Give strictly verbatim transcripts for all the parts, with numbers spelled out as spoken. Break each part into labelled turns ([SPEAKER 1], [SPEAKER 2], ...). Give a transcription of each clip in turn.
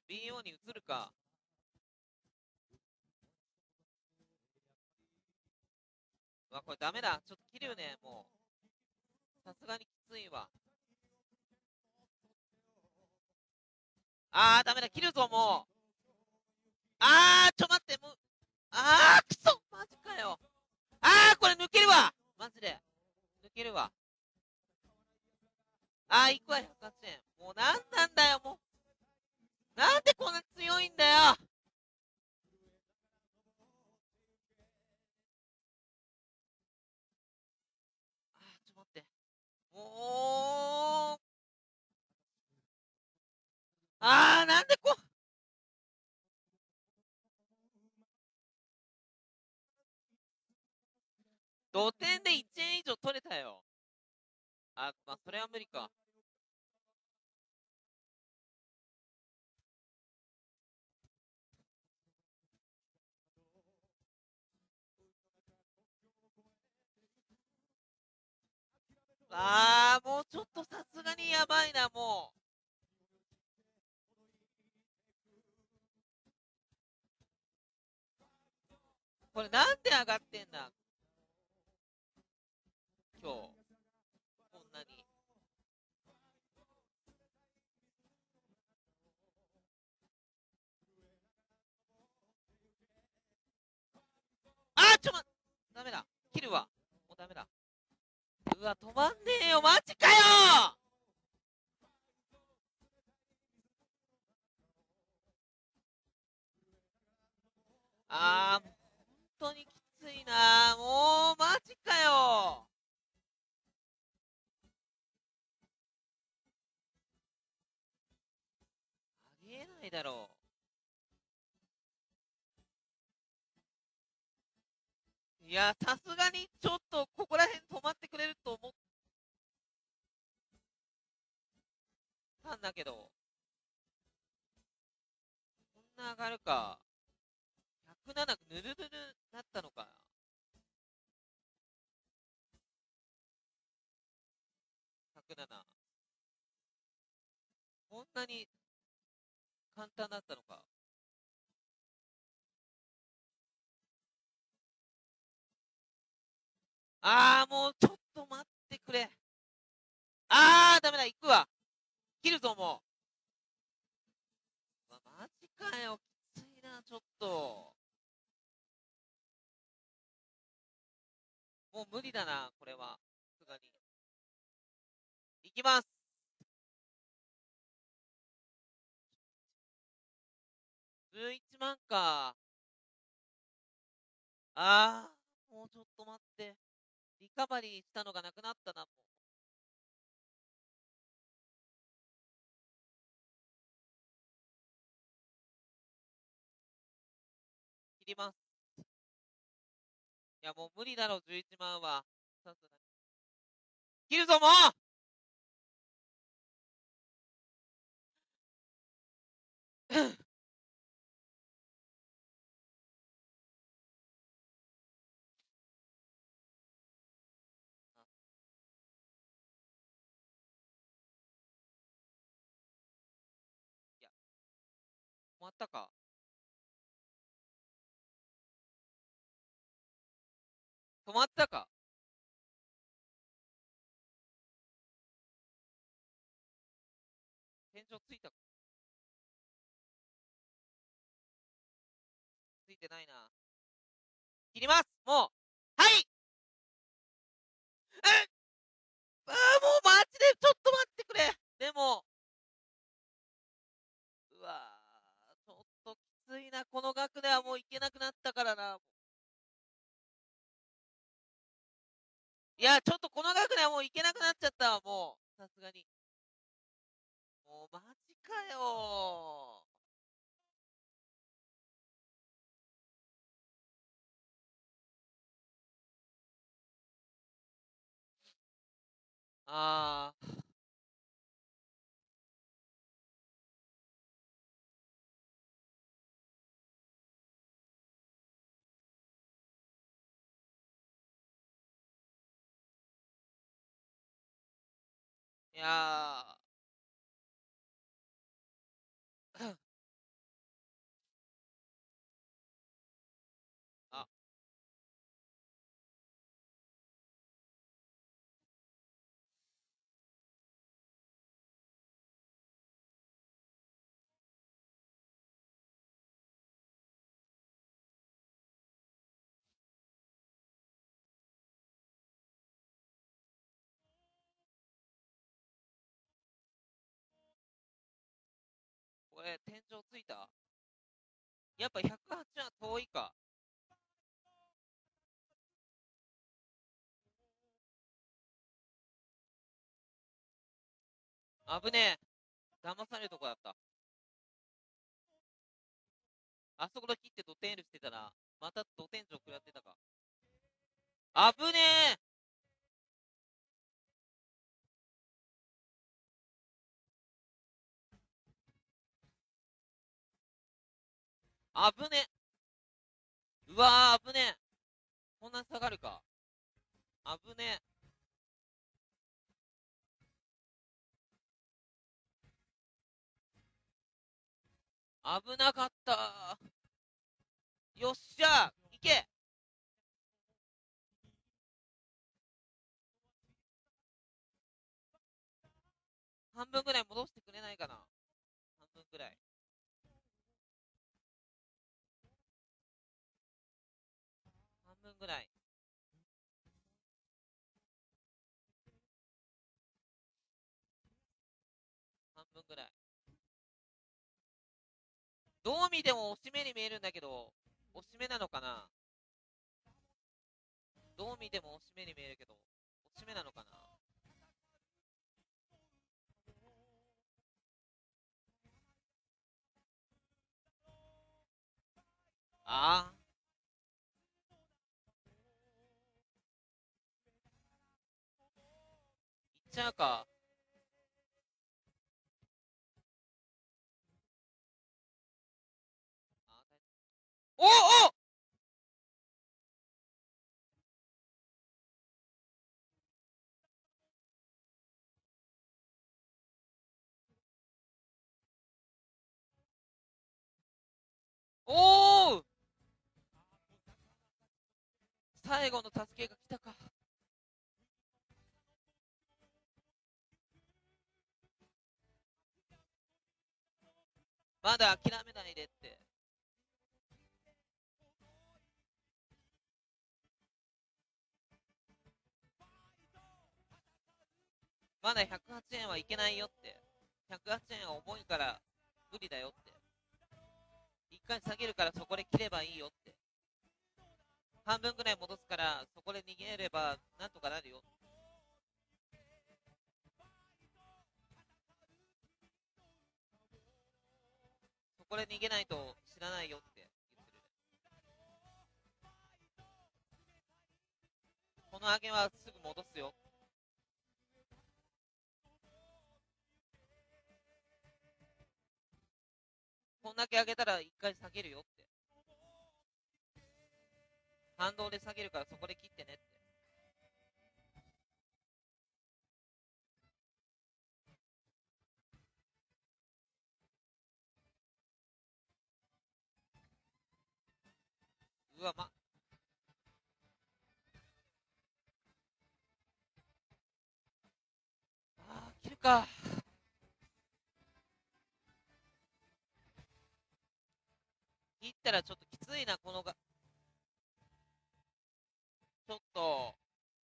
[SPEAKER 1] ビーオー に移るか。うわ、これダメだ。ちょっと切るよね、もう。さすがにきついわ。あー、ダメだ。切るぞ、もう。あー、ちょ待って、もう。あー、くそマジかよ。あー、これ抜けるわマジで。抜けるわ。あー、いくわ、ひゃくはちえん。もうなんなんだよ、もう。なんでこんな強いんだよ。あー、ちょ待って。もう。あー、なんでこう。土点でいちえん以上取れたよ。あ、まあ、それは無理か。あー、もうちょっとさすがにやばいな、もう。これなんで上がってんだ今日。こんなに。あー、ちょま、ダメだ。切るわ。もうダメだ。うわ、止まんねえよ、マジかよ。あー、もう本当にきついな。もう、マジかよ。ありえないだろう。いや、さすがにちょっとここら辺止まってくれると思ったんだけど、こんな上がるか。ひゃくななぬるぬるなったのか。ひゃくなな。こんなに簡単だったのか。あー、もうちょっと待ってくれ。あー、ダメだ、行くわ。切るぞ、もう。うわマジかよ、きついな、ちょっと。もう無理だな、これは。さすがに。いきます。じゅういちまんか。あー、もうちょっと待って。リカバリーしたのがなくなったな、もう。切ります。いや、もう無理だろ、じゅういちまんは。さすがに。切るぞ、もう。いや、止まったか。止まったか。天井ついたか。ついてないな。切ります、もう。はい。えあー、もうマジでちょっと待ってくれ。でも、うわー、ちょっときついな。この額ではもういけなくなったからな。いや、ちょっとこの額ではもういけなくなっちゃったわ、もう。さすがに。もうマジかよー。あー。いやー。 れ、天井ついた？やっぱひゃくはちは遠いか。危ねえ。騙されるとこだった。あそこで切ってドテンルしてたら、またド天井食らってたか。危ねえ。危ねえ。うわー、危ねえ。こんなに下がるか。危ねえ。危なかったー。よっしゃー、いけ。半分ぐらい戻してくれないかな。半分ぐらい。半分ぐらい。半分ぐらい。どう見ても押し目に見えるんだけど、押し目なのかな？どう見ても押し目に見えるけど、押し目なのかな？ああ。いっちゃうか。おおおお最後の助けが来たか。まだ諦めないでって。まだひゃくはちえんはいけないよって。ひゃくはちえんは重いから無理だよって。一回下げるからそこで切ればいいよって。半分ぐらい戻すからそこで逃げればなんとかなるよ。そこで逃げないと知らないよって言ってる。この上げはすぐ戻すよ。こんだけ上げたら一回下げるよって。反動で下げるからそこで切ってねって。うわ、ま、あー、切るか。切ったらちょっときついな、このが。ちょっと、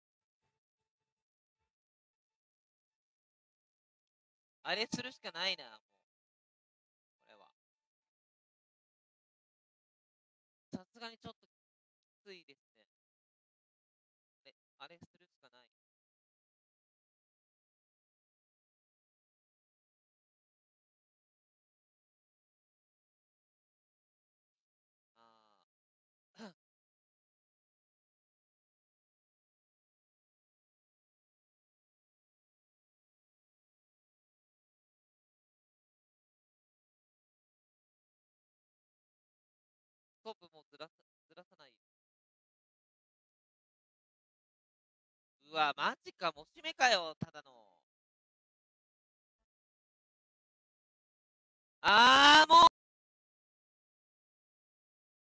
[SPEAKER 1] あれするしかないな、もう。これは。さすがにちょっときついですね。あれ、あれするしかない。あーストップもずらさ、ずらさない。うわ、マジか、もしめかよ、ただの。あー、